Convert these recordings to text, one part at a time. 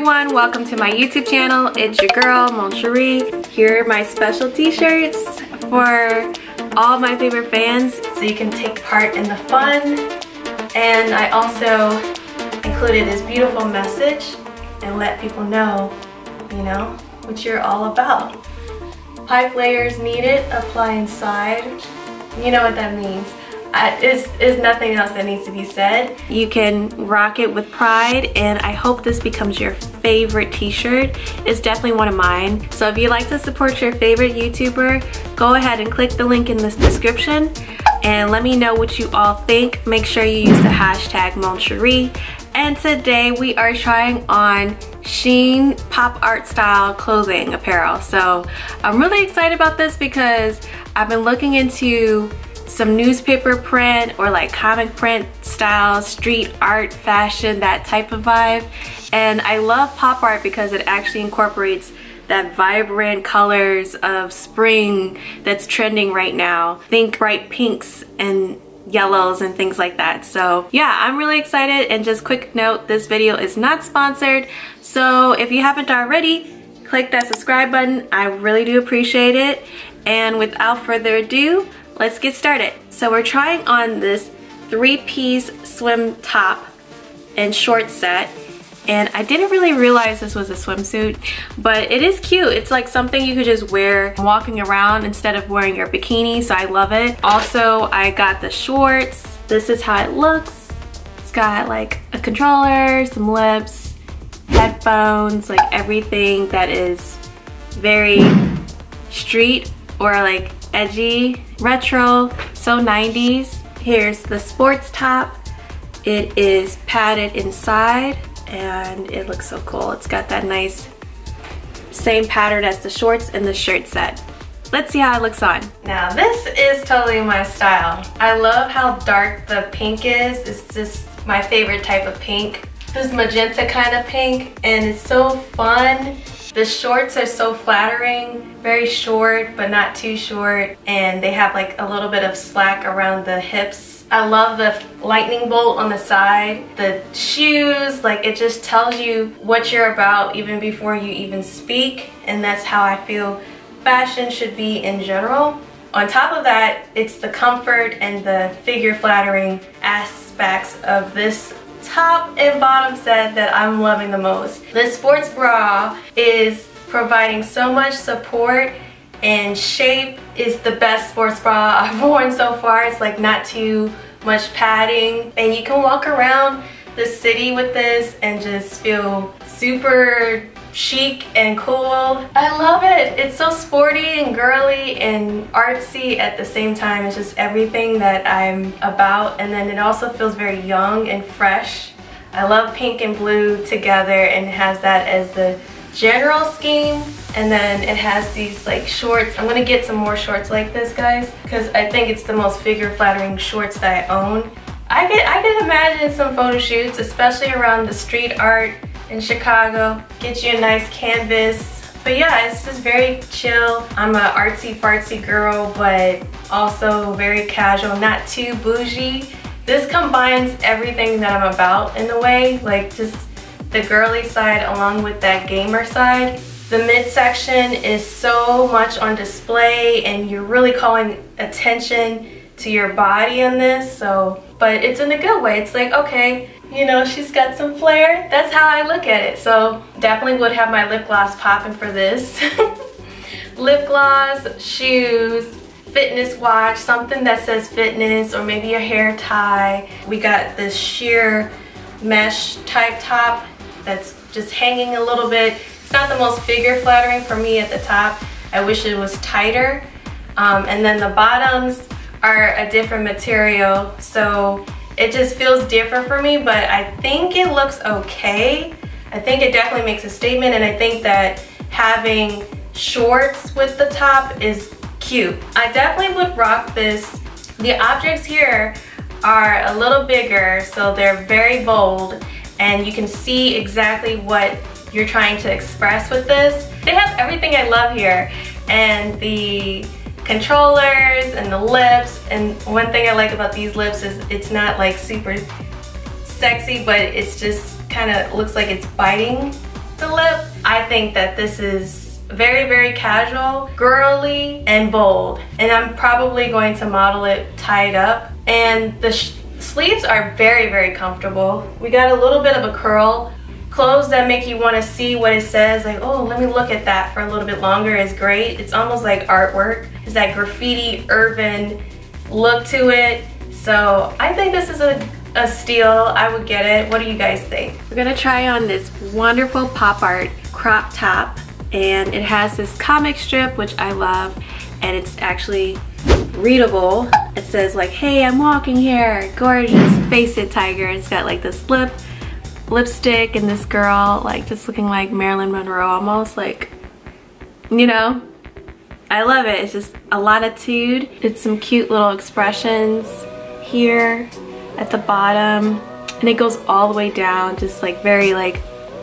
everyone, welcome to my YouTube channel. It's your girl, Moncherie. Here are my special t-shirts for all my favorite fans so you can take part in the fun. And I also included this beautiful message and let people know, you know, what you're all about. Pipe layers needed, apply inside. You know what that means. Is nothing else that needs to be said. You can rock it with pride, and I hope this becomes your favorite t-shirt. It's definitely one of mine. So if you'd like to support your favorite YouTuber, go ahead and click the link in this description and let me know what you all think. Make sure you use the hashtag Moncherie. And today we are trying on Shein pop art style clothing apparel. So I'm really excited about this because I've been looking into some newspaper print or like comic print style, street art, fashion, that type of vibe. And I love pop art because it actually incorporates that vibrant colors of spring that's trending right now. Think bright pinks and yellows and things like that. So yeah, I'm really excited. And just quick note, this video is not sponsored. So if you haven't already, click that subscribe button. I really do appreciate it. And without further ado, let's get started. So we're trying on this 3-piece swim top and short set, and I didn't really realize this was a swimsuit, but it is cute. It's like something you could just wear walking around instead of wearing your bikini, so I love it. Also, I got the shorts. This is how it looks. It's got like a controller, some lips, headphones, like everything that is very street or like edgy, retro, so 90s. Here's the sports top. It is padded inside and it looks so cool. It's got that nice same pattern as the shorts and the shirt set. Let's see how it looks on. Now this is totally my style. I love how dark the pink is. It's just my favorite type of pink. This magenta kind of pink, and it's so fun. The shorts are so flattering, very short but not too short, and they have like a little bit of slack around the hips. I love the lightning bolt on the side. The shoes, like it just tells you what you're about even before you even speak, and that's how I feel fashion should be in general. On top of that, it's the comfort and the figure flattering aspects of this top and bottom set that I'm loving the most. This sports bra is providing so much support, and shape is the best sports bra I've worn so far. It's like not too much padding, and you can walk around the city with this and just feel super chic and cool. I love it. It's so sporty and girly and artsy at the same time. It's just everything that I'm about, and then it also feels very young and fresh. I love pink and blue together, and it has that as the general scheme, and then it has these like shorts. I'm gonna get some more shorts like this, guys, because I think it's the most figure flattering shorts that I own. I can imagine some photo shoots, especially around the street art in Chicago. Get you a nice canvas. But yeah, it's just very chill. I'm a artsy fartsy girl, but also very casual, not too bougie. This combines everything that I'm about in a way, like just the girly side along with that gamer side. The midsection is so much on display, and you're really calling attention to your body in this, but it's in a good way. It's like, okay, you know, she's got some flair. That's how I look at it. So definitely would have my lip gloss popping for this. Lip gloss, shoes, fitness watch, something that says fitness, or maybe a hair tie. We got this sheer mesh type top that's just hanging a little bit. It's not the most figure flattering for me at the top. I wish it was tighter. And then the bottoms are a different material, so it just feels different for me, but I think it looks okay. I think it definitely makes a statement, and I think that having shorts with the top is cute. I definitely would rock this. The objects here are a little bigger, so they're very bold, and you can see exactly what you're trying to express with this. They have everything I love here, and the controllers and the lips. And one thing I like about these lips is it's not like super sexy, but it's just kind of looks like it's biting the lip. I think that this is very, very casual, girly, and bold. And I'm probably going to model it tied up. And the sleeves are very, very comfortable. We got a little bit of a curl. Clothes that make you want to see what it says, like, oh, let me look at that for a little bit longer is great. It's almost like artwork. It's that graffiti urban look to it. So I think this is a steal. I would get it. What do you guys think? We're gonna try on this wonderful pop art crop top, and it has this comic strip, which I love, and it's actually readable. It says like, hey, I'm walking here, gorgeous, face it, tiger. It's got like this lipstick and this girl like just looking like Marilyn Monroe almost, like, you know. I love it. It's just a lot of tude. It's some cute little expressions here at the bottom, and it goes all the way down, just like very like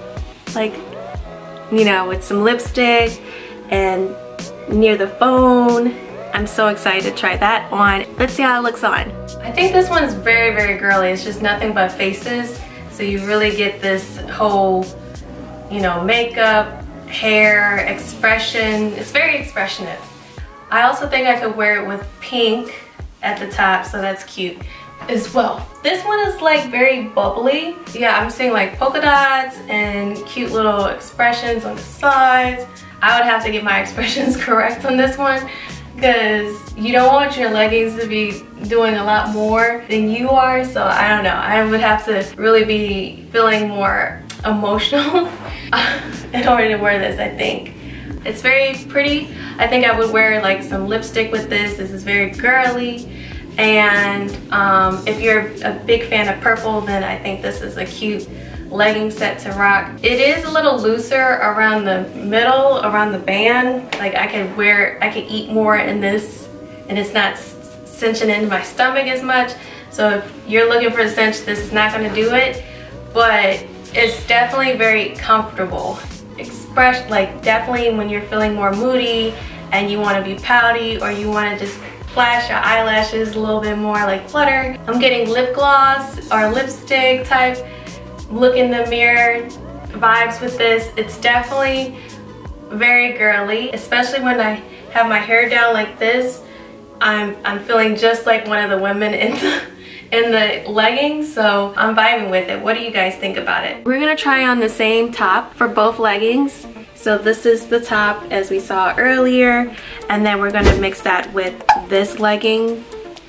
you know, with some lipstick and near the phone. I'm so excited to try that on. Let's see how it looks on. I think this one is very, very girly. It's just nothing but faces, so you really get this whole, you know, makeup, hair, expression. It's very expressive. I also think I could wear it with pink at the top, so that's cute as well. This one is like very bubbly. Yeah, I'm seeing like polka dots and cute little expressions on the sides. I would have to get my expressions correct on this one, because you don't want your leggings to be doing a lot more than you are. So I don't know, I would have to really be feeling more emotional in order to wear this. I think it's very pretty. I think I would wear like some lipstick with this. This is very girly. And if you're a big fan of purple, then I think this is a cute legging set to rock. It is a little looser around the middle, around the band. Like I could eat more in this, and it's not cinching into my stomach as much. So if you're looking for a cinch, this is not gonna do it, but it's definitely very comfortable. Like definitely when you're feeling more moody and you wanna be pouty, or you wanna just flash your eyelashes a little bit more, like flutter. I'm getting lip gloss or lipstick type look in the mirror vibes with this. It's definitely very girly, especially when I have my hair down like this. I'm feeling just like one of the women in the leggings, so I'm vibing with it. What do you guys think about it? We're gonna try on the same top for both leggings. So this is the top as we saw earlier, and then we're gonna mix that with this legging.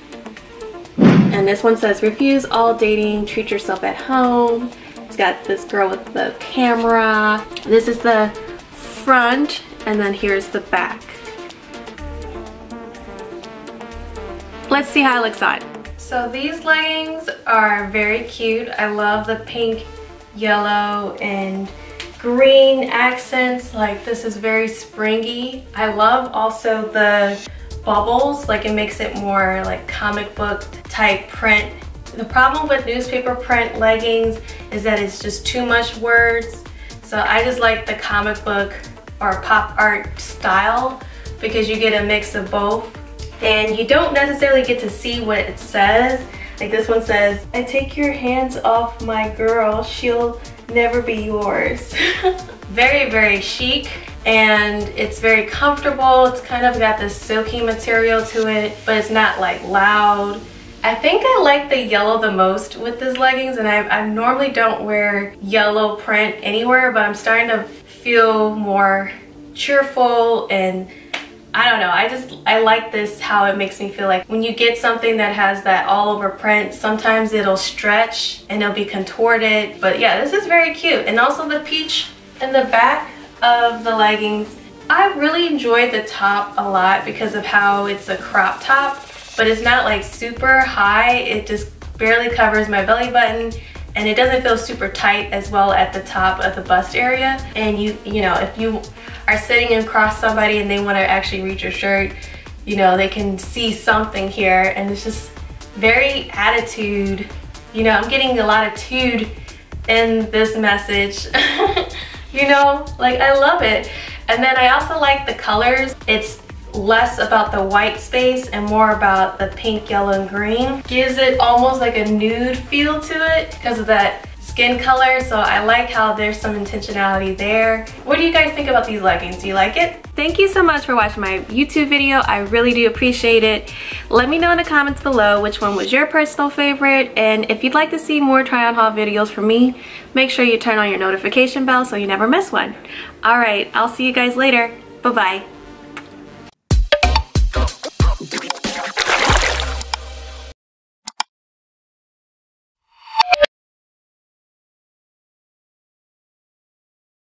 And this one says, refuse all dating, treat yourself at home. It's got this girl with the camera. This is the front, and then here's the back. Let's see how it looks on. So these leggings are very cute. I love the pink, yellow, and green accents. Like this is very springy. I love also the bubbles, like it makes it more like comic book type print. The problem with newspaper print leggings is that it's just too much words. So I just like the comic book or pop art style, because you get a mix of both. And you don't necessarily get to see what it says. Like this one says, I take your hands off my girl, she'll never be yours. Very, very chic, and it's very comfortable. It's kind of got this silky material to it, but it's not like loud. I think I like the yellow the most with these leggings, and I normally don't wear yellow print anywhere, but I'm starting to feel more cheerful, and I don't know, I like this, how it makes me feel. Like when you get something that has that all over print, sometimes it'll stretch and it'll be contorted. But yeah, this is very cute. And also the peach in the back of the leggings. I really enjoyed the top a lot because of how it's a crop top, but it's not like super high. It just barely covers my belly button, and it doesn't feel super tight as well at the top of the bust area. And you know, if you are sitting across somebody and they want to actually reach your shirt, you know, they can see something here, and it's just very attitude. You know, I'm getting a lot of tude in this message. You know, like I love it. And then I also like the colors. It's less about the white space and more about the pink, yellow, and green. Gives it almost like a nude feel to it because of that skin color, so I like how there's some intentionality there. What do you guys think about these leggings? Do you like it? Thank you so much for watching my YouTube video. I really do appreciate it. Let me know in the comments below which one was your personal favorite, and if you'd like to see more try on haul videos from me, make sure you turn on your notification bell so you never miss one. Alright, I'll see you guys later. Bye-bye.